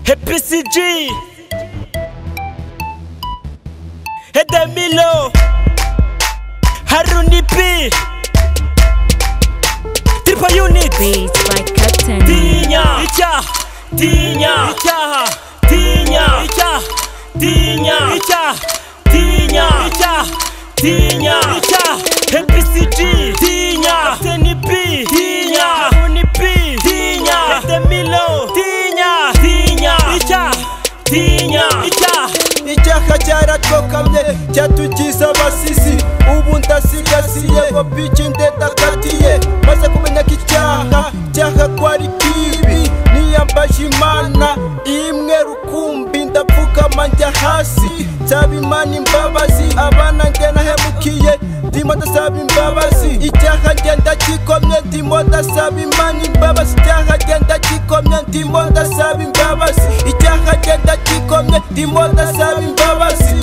PCG Edemilo Haruni P Triple Unit Beats by Captain Tinya Icha Tinya Icha Tinya Icha Tinya Icha Tinya Icha Tinya Icha PCG Tinya Captain P Tinya Haruni P Tinya Edemilo Tinya Tinya Icha Tinya Icha Icyaha cyaratwokamye cyatugize abasisi ubu ndasigasiye ngo bici ndedakatiye maze kumenya ko icyaha kwari kibi niyambaje imana imwe rukumbi ndapfukama njya hasi nsaba imana imbabazi abana nge nahemukiye ndimo ndasaba imbabazi icyaha nge ndagikomye ndimo ndasaba imana imbabazi icyaha nge ndagikomye ndimo ndasaba imbabazi icyaha nge ndagikomye ndimo ndasaba imbabazi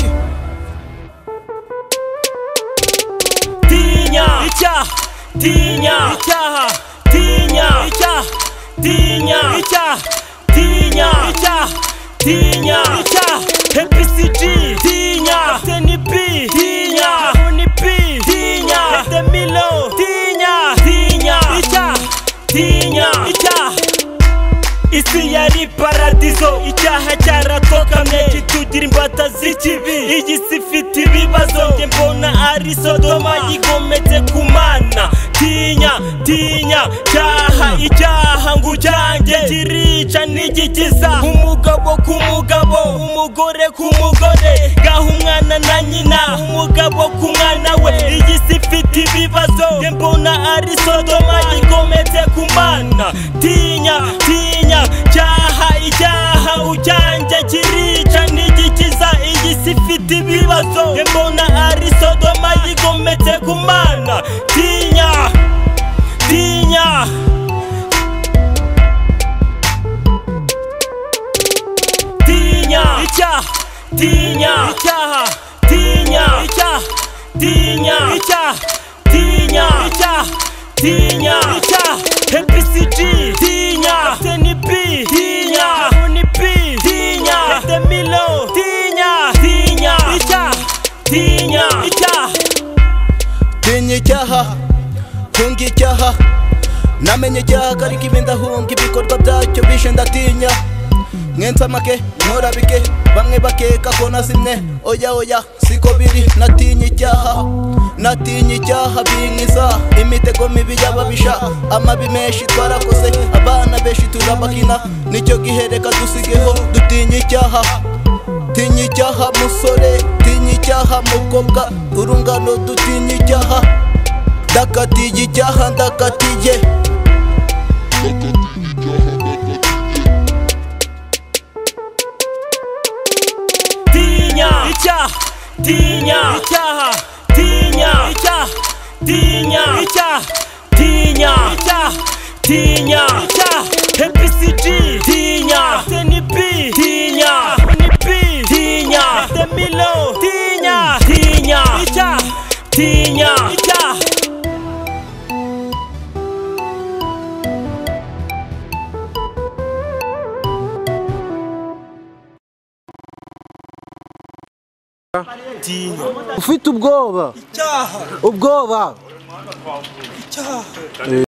Tinya Icha Tinya Icha Tinya Icha Tinya Icha Tinya Icha Tinya Icha PCG Tinya Captain P Tinya Haruni P Tinya Edemilo Tinya Tinya Icha Tinya Icha Isi yari paradizo icyaha cyaratokamye kitugira imbata z'ikibi iyi si ifite ibibazo nge mbona ari Sodoma yigometse ku Mana Tinya Tinya icyaha ngo ujyange kirica n'igikiza umugabo ku mugabo umugore ku mugore gaho umwana na nyina umugabo ku mwana we iyi si ifite ibibazo nge mbona ari Sodoma yigometse ku Mana Tinya icyaha ujyange kirica n'igikiza iyi si ifite ibibazo nge mbona ari Sodoma yigometse ku Mana Tinya Tinya Icha Tinya Icha Tinya Icha Tinya Icha Tinya Icha Tinya Icha PCG Tinya Captain P Tinya Haruni P Tinya Edemilo Tinya Tinya Icha Tinya Icha Tinya icyaha hunga icyaha namenye icyaha ariko ibi ndahunga ibikorwa byacyo bishe ndatinya mwensa make nkora bike bamwe bakeka ko nazimye oya siko biri natinya icyaha binkiza imitego mibi y'ababisha amabi menshi twarakoze abana benshi turabakina nicyo gihe reka dusigeho dutinya icyaha musore tinya icyaha mukobwa urungano dutinya icyaha ndakatiye icyaha ndakatiye Tinya Icha Tinya Icha Tinya Icha Tinya Icha Tinya Icha Tinya Icha PCG Tinya Captain P Tinya Haruni P Tinya Edemilo Tinya Icha Tinya Icha Tinya ufite ubwoba